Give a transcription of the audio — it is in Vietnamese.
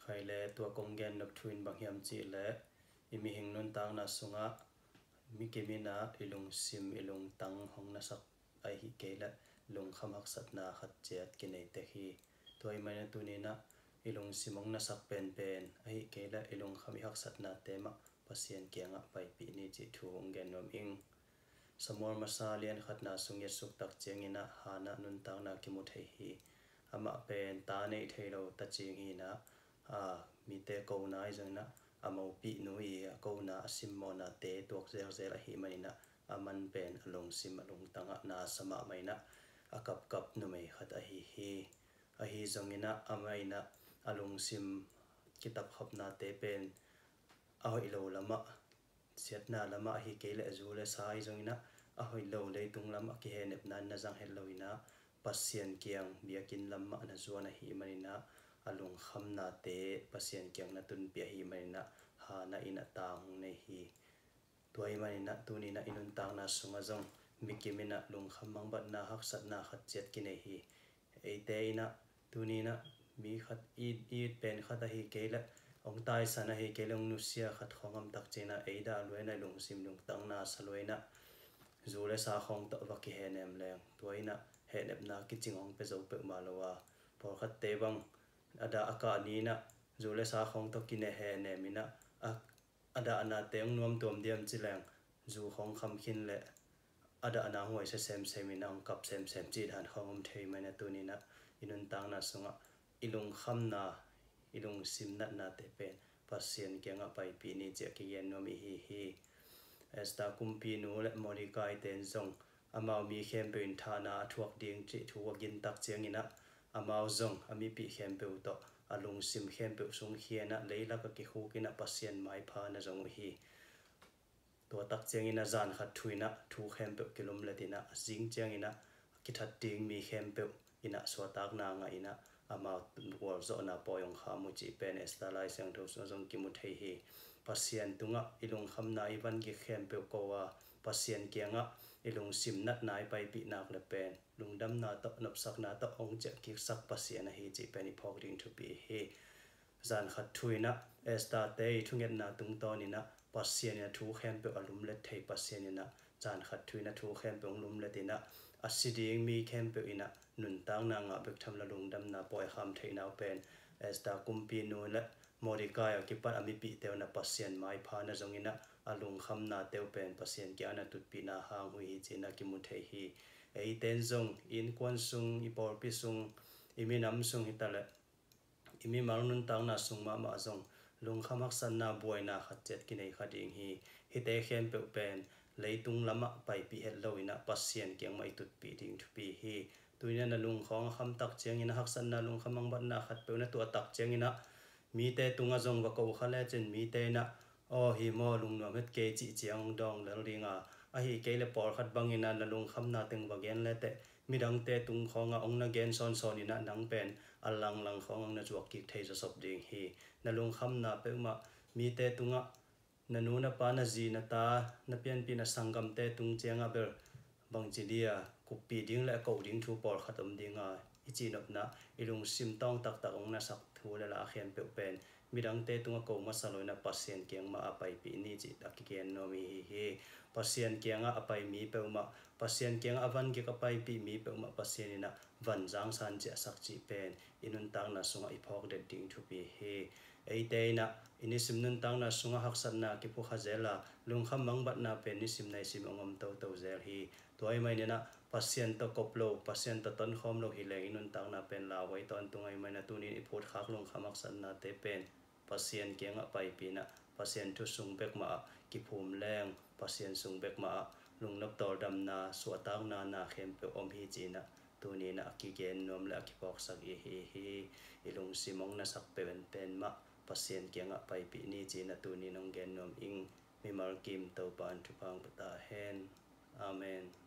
khai le tua kong gen nok thuin bang hiam chi le imi hing nun tang na sunga mi kemina ilung sim ilung tang hong na sak ai hi ke la lung khamak sat na khat chet ki nei te hi toy mai na tu ni na ilung simong na sak pen pen ai ke la ilung khami hak sat na te ma pasien kianga pai pi ni chi thu ong gen nom ing samor masa lian khat na sung ye suk tak chengina hana nun tang na ki mu thei hi ama pen ta nei thei lo ta ching hi na mi te ko nai jang na amo pi nu i ko na sim mo na te tok zel zel a hi mai na aman pen along sim along tanga na sama mai na akap kap nu mai khat a hi zongina amai na along sim kitab khop na te pen a hoi lo lama siat na lama hi ke le zu le sai zongina a hoi lo le tung lama ki he nep nan na jang he loina pasien kiang biakin lama na zuana hi mai na alung kham na te pasien kiang na tun pia hi mai na ha na ina tang nei hi tuai mai na tu ni na inun tang na sunga jong mikimina lung khamang bat na hak sat na khat chet ki nei hi eite ina tu ni na mi khat i pen khat a hi ke la ong tai sana hi ke long nu sia khat khongam tak chena eida loina lung sim lung tang na saloina zule sa khong to wa ki he nem leng tuaina he nep na ki chingong pe zo pe ma lowa por khat te bang ada aka ni na zule sa khong to ki ne he ne mina ada ana teong nuam tom diam chileng zu khong kham khin le ada ana huai se sem semina ong kap sem chi han khongom thei mai na tu ni na inun tang na sunga ilung kham na ilung sim na te pen pasien kenga pai pi ni che ki yen no mi hi esta kumpi nu le monica iten zong amao mi khem pe in thana thuak ding chi thuak gin tak cheng ina amao zong ami pi khem pe to alung sim khem pe sung hiana leila ka ki hu kina pasien mai pha na zong hi to tak cheng ina zan khat thuina thu khem pe kilom letina jing cheng ina ki that ding mi khem pe ina swatak na nga ina amao wor zo na poyong kha mu chi pen esta lai sang tho so zong ki mu thei hi pasien tunga ilung kham na iban ki khem pe ko wa pasien kianga ilung sim nat nai pai pi nak le pen lungdam na to nop sak na to ong che ki sak pasien a hi chi pen i phok ring thu pi hi zan khat thuina esta te thunget na tung to ni na pasien ya thu khem pe alum le thei pasien na zan khat thuina thu khem pe lum le tina asiding mi khem pe ina nun tang na nga bek tham la lungdam na poi kham thei nau pen esta kumpi nu le Monica ya ki pat ami pi teu na pasien mai pha na zongina alung kham na teu pen pasien kya na tut pi na hang hui hi china ki mu thei hi ei ten zong in kwan sung i por pi sung imi nam sung hitale imi marnun tang na sung ma zong lung khamak san na buai na khat chet ki nei khading hi hite khem pe pen leitung lama pai pi het loina pasien kyang mai tut pi ding thu pi hi tuina na lung khong kham tak cheng ina hak san na lung khamang bat na khat pe na tu tak cheng ina mi te tunga zong wa ko khale chen mi te na o hi mo lung no met ke chi chiang dong le ringa a hi ke le por khat bangina la lung kham na teng wa gen le te mi dang te tung khonga ong na gen son son ina nang pen alang lang khong na chuak ki thei zo sop ding hi na lung kham na pe ma mi te tunga na nu na pa na ji na ta na pian pi na sangam te tung chenga ber bang chi dia ku pi ding le ko ding thu por khatom dinga ichi nop na ilung sim tong tak tak ong na sak thu le la khem pe pen midang te tunga ko masaloina pasien kiang ma apai pi ni chi takiken no mi hi pasien kianga apai mi pe ma pasien kiang avan ki kapai pi mi pe ma pasien ina van jang san che sak chi pen inun tang na sunga i phok de ding thu pi hi ei te na ini sim nun tang na sunga hak san na ki pu khazela lung kham mang bat na pen ni sim nai sim ongom to zel hi toy mai ne na pasien to koplo pasien to ton khom lo hi le inun tang na pen la wai ton tungai mai na tunin i phut khak lung khamak san na te pen pasien kianga pai pi na pasien thu sung bek ma ki phum leng pasien sung bek ma lung nop tor dam na suatang na khem pe om hi china tuni na ki gen nom la ki pok sak hi ilung simong na sak pen ma pasien kianga pai pi ni china tuni nong gen nom ing mi mar kim to pan thu pang ta hen amen